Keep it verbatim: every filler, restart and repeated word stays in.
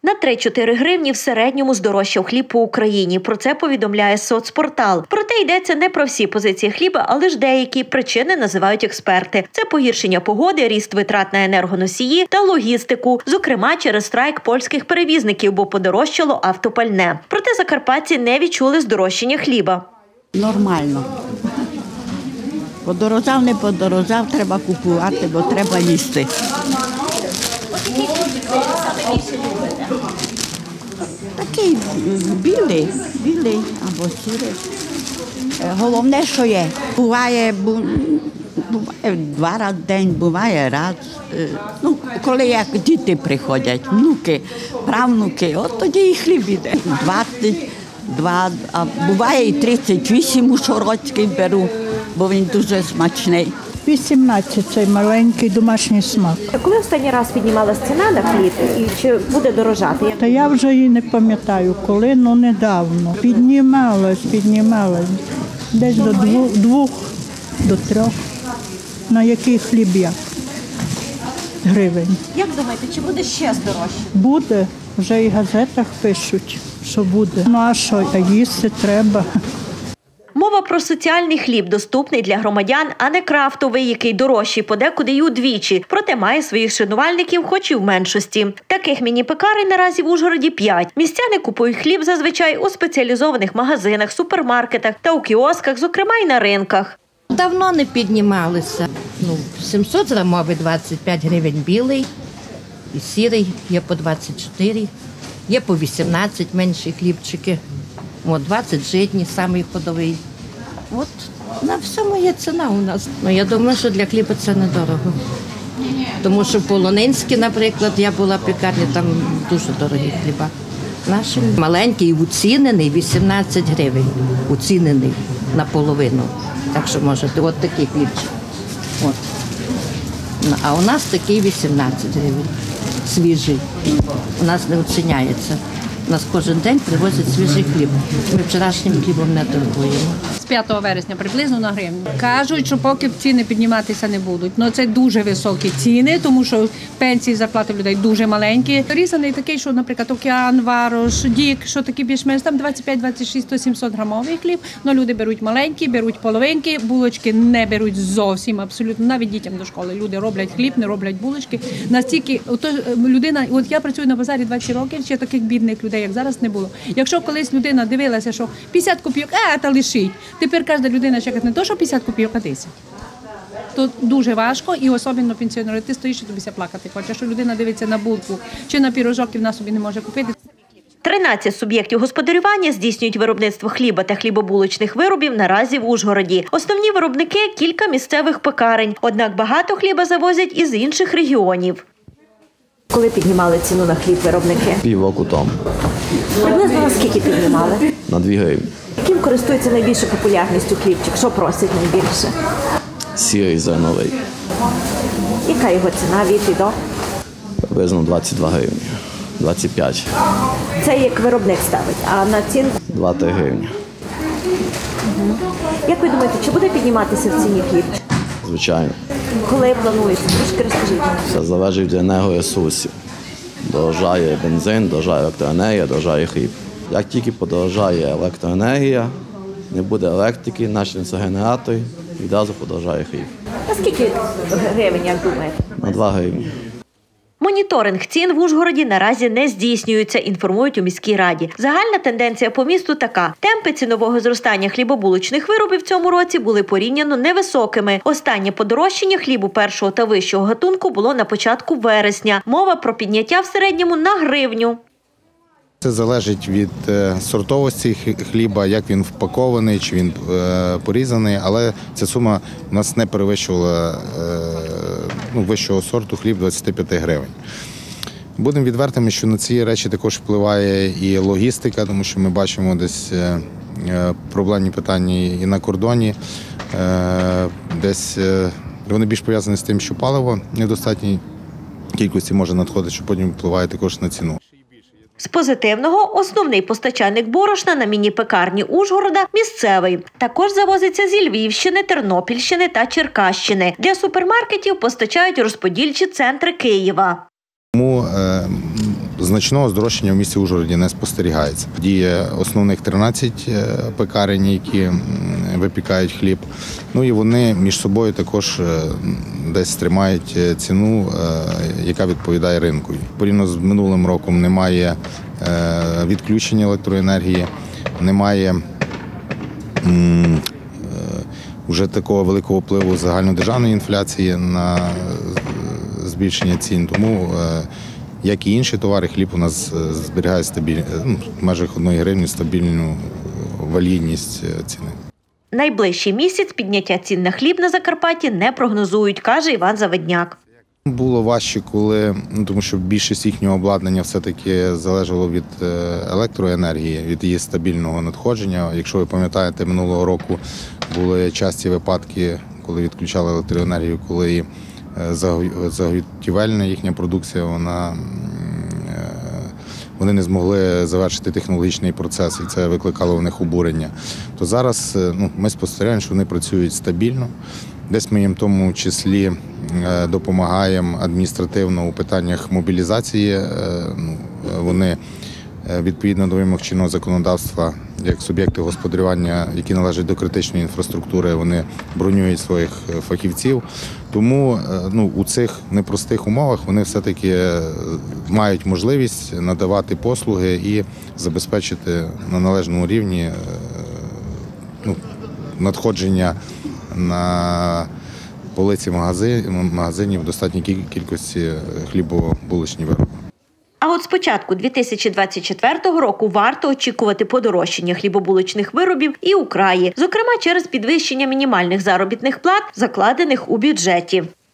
На три-чотири гривні в середньому здорожчав хліб по Україні. Про це повідомляє соцпортал. Проте йдеться не про всі позиції хліба, а лише деякі. Причини називають експерти. Це погіршення погоди, ріст витрат на енергоносії та логістику. Зокрема, через страйк польських перевізників, бо подорожчало автопальне. Проте закарпатці не відчули здорожчання хліба. Нормально. Подорожав, не подорожав, треба купувати, бо треба їсти. Такий білий, білий або сірий. Головне, що є. Буває, буває два рази в день, буває раз. Ну, коли як діти приходять, внуки, правнуки, от тоді і хліб іде. двадцять два, а буває і тридцять вісім у Шородській беру, бо він дуже смачний. вісімнадцять – цей маленький домашній смак. Коли останній раз піднімалась ціна на хліб і чи буде дорожати? Та я вже і не пам'ятаю, коли, ну недавно. Піднімалась, піднімалась. Десь до двох, двох до трьох. На який хліб як? Гривень. Як думаєте, чи буде ще здорожче? Буде. Вже і в газетах пишуть, що буде. Ну а що, а їсти треба. Мова про соціальний хліб, доступний для громадян, а не крафтовий, який дорожчий подекуди й удвічі. Проте має своїх шанувальників, хоч і в меншості. Таких міні-пекарень наразі в Ужгороді п'ять. Містяни купують хліб зазвичай у спеціалізованих магазинах, супермаркетах та у кіосках, зокрема й на ринках. Давно не піднімалися. Ну, сімсот грамовий, двадцять п'ять гривень білий, і сірий є по двадцять чотири, є по вісімнадцять менші хлібчики. От двадцять житній, самий ходовий. От на всьому є ціна у нас. Ну, я думаю, що для хліба це недорого. Тому що в Полонинській, наприклад, я була в пекарні, там дуже дорогі хліба. Наші маленький, уцінений, вісімнадцять гривень. Уцінений наполовину. Так що можете, от такий хлібчик. От. А у нас такий вісімнадцять гривень. Свіжий. У нас не оціняється. У нас кожен день привозять свіжий хліб. Ми вчорашнім хлібом не торгуємо. З п'ятого вересня приблизно на гривню. Кажуть, що поки ціни підніматися не будуть. Ну це дуже високі ціни, тому що пенсії, зарплати в людей дуже маленькі. Різаний такий, що, наприклад, океан, варош, дік, що такі більш-менш, там двадцять п'ять, двадцять шість, сто, сімсот грамовий хліб. Ну люди беруть маленькі, беруть половинки, булочки не беруть зовсім, абсолютно. Навіть дітям до школи. Люди роблять хліб, не роблять булочки. Настільки, ото людина, от я працюю на базарі двадцять років, ще таких бідних людей, як зараз, не було. Якщо колись людина дивилася, що п'ятдесят копійок, а, та лишіть. Тепер кожна людина чекає не то, що п'ятдесят копійок, а десять. То дуже важко, і особливо пенсіонери. Ти стоїш і тобі плакати хочеш, що людина дивиться на булку чи на пірожок, і вона собі не може купити. тринадцять суб'єктів господарювання здійснюють виробництво хліба та хлібобулочних виробів наразі в Ужгороді. Основні виробники – кілька місцевих пекарень. Однак багато хліба завозять із інших регіонів. Коли піднімали ціну на хліб виробники? Півроку тому. Приблизно на скільки піднімали? На дві гривні. Яким користується найбільшою популярністю хлібчик? Що просять найбільше? Сірий зерновий. Яка його ціна від і до? Приблизно двадцять два гривні. двадцять п'ять. Це як виробник ставить, а на ціну? два-три гривні. Угу. Як ви думаєте, чи буде підніматися в ціні хліб? Звичайно. Коли плануєте? Трошки розкажіть. Це залежить від енергоресурсів. Дорожає бензин, дорожає електроенергія, дорожає хліб. Як тільки подорожає електроенергія, не буде електрики, почнуться генератори, відразу подорожає хліб. А скільки гривень, як думаєте? На два гривні. Моніторинг цін в Ужгороді наразі не здійснюється, інформують у міській раді. Загальна тенденція по місту така. Темпи цінового зростання хлібобулочних виробів в цьому році були порівняно невисокими. Останнє подорожчання хлібу першого та вищого гатунку було на початку вересня. Мова про підняття в середньому на гривню. Це залежить від сортовості хліба, як він впакований, чи він порізаний, але ця сума у нас не перевищувала ну, вищого сорту хліб двадцять п'ять гривень. Будемо відвертими, що на ці речі також впливає і логістика, тому що ми бачимо десь проблемні питання і на кордоні, десь вони більш пов'язані з тим, що паливо в недостатній кількості може надходити, що потім впливає також на ціну. З позитивного – основний постачальник борошна на міні-пекарні Ужгорода – місцевий. Також завозиться зі Львівщини, Тернопільщини та Черкащини. Для супермаркетів постачають розподільчі центри Києва. Тому е, значного здорожчання в місті Ужгороді не спостерігається. Діє основних тринадцять пекарень, які випікають хліб. Ну і вони між собою також десь тримають ціну, яка відповідає ринку. Порівняно з минулим роком немає відключення електроенергії, немає вже такого великого впливу загальнодержавної інфляції на збільшення цін. Тому, як і інші товари, хліб у нас зберігає стабіль... ну, в межах одної гривні стабільну валідність ціни. Найближчий місяць підняття цін на хліб на Закарпатті не прогнозують, каже Іван Завадняк. Було важче, коли, ну, тому що більшість їхнього обладнання все-таки залежало від електроенергії, від її стабільного надходження. Якщо ви пам'ятаєте, минулого року були часті випадки, коли відключали електроенергію, коли заготівельна їхня продукція, вона, вони не змогли завершити технологічний процес, і це викликало в них обурення. То зараз ну, ми спостерігаємо, що вони працюють стабільно. Десь ми їм в тому числі допомагаємо адміністративно у питаннях мобілізації. Ну, вони відповідно до вимог чинного законодавства, як суб'єкти господарювання, які належать до критичної інфраструктури, вони бронюють своїх фахівців. Тому ну, у цих непростих умовах вони все-таки мають можливість надавати послуги і забезпечити на належному рівні ну, надходження на полиці магазинів в достатній кількості хлібобулочні вироби. А от з початку дві тисячі двадцять четвертого року варто очікувати подорожчання хлібобулочних виробів і у краї, зокрема через підвищення мінімальних заробітних плат, закладених у бюджеті.